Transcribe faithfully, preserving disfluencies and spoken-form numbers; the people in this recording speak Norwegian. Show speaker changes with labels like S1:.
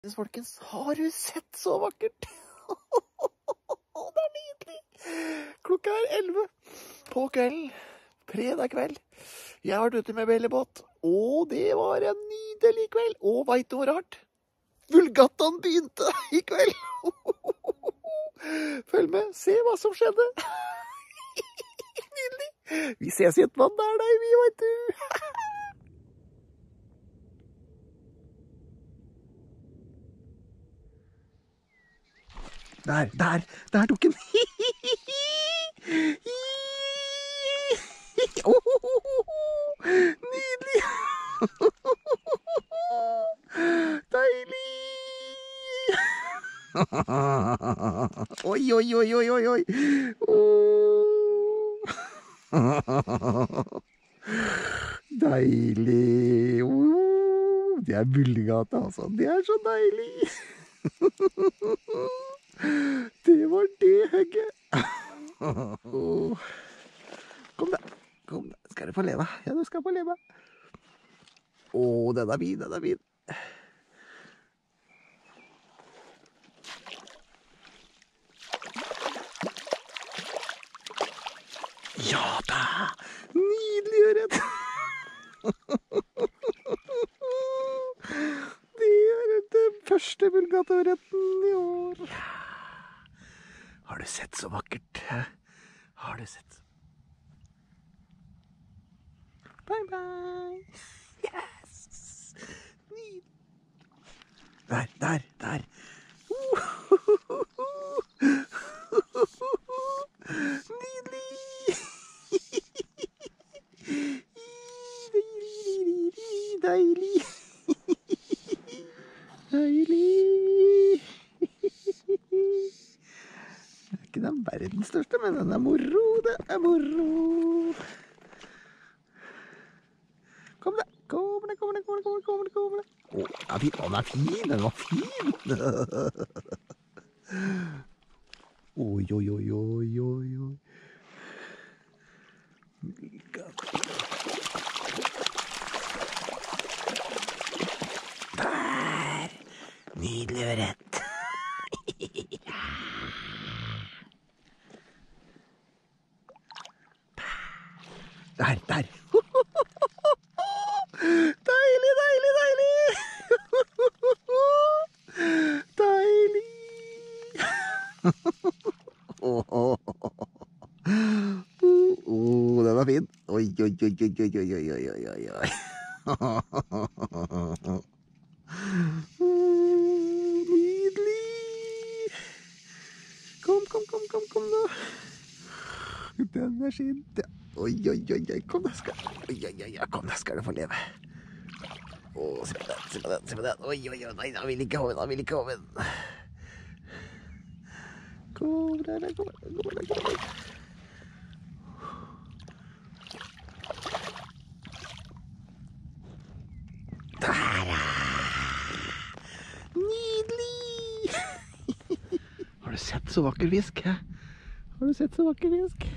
S1: Folkens, har du sett så vakkert? Det er nydelig. Klokka er elleve på kvelden, fredag kveld. Jeg har vært ute med bellebåt, og det var en nydelig kveld. Og vet du hvor rart? Vulgattaen begynte i kveld. Følg med, se hva som skjedde. Nydelig. Vi ses i et vann der, nei, vi vet du. Der, der, der tok den. Nydelig. Deilig. Oi, oi, oi, oi, oi, oi. Deilig. Det er Bullegata, altså. Det er så deilig. Det var det hugget. Kom da, kom da. Skal du få leve? Ja, du skal få leve. Åh, den er fin, den er fin. Ja da, nydelig ørret. Det er den første Vulgata-ørreten i år. Har du sett så vakkert? Har du sett? Bye bye. Yes. Nydelig. Der, der, der. Nydelig. Deilig. Deilig. Det er ikke den verdens største, men den er moro, det er moro. Kom da, kom da, kom da, kom da, kom da, kom da, kom da. Åh, den er fin, den var fin. Oi, oi, oi, oi, oi, oi. Der, nydelig ørret. Der, der. Deilig, deilig, deilig. Deilig. Åh, åh, åh, den var fin. Oi, oi, oi, oi, oi, oi, oi, oi, oi, oi. Nydelig. Kom, kom, kom, kom, kom da. Den er sin. Oi, oi, oi, oi, kom da, skal, oi, oi, oi, kom da, skal du få leve. Åh, se på den, se på den, se på den. Oi, oi, oi, nei, da vil ikke hoven, da vil ikke hoven. Kom der, kom der, kom der, kom der. Der, nydelig. Har du sett så vakker fisk, hæ? Har du sett så vakker fisk?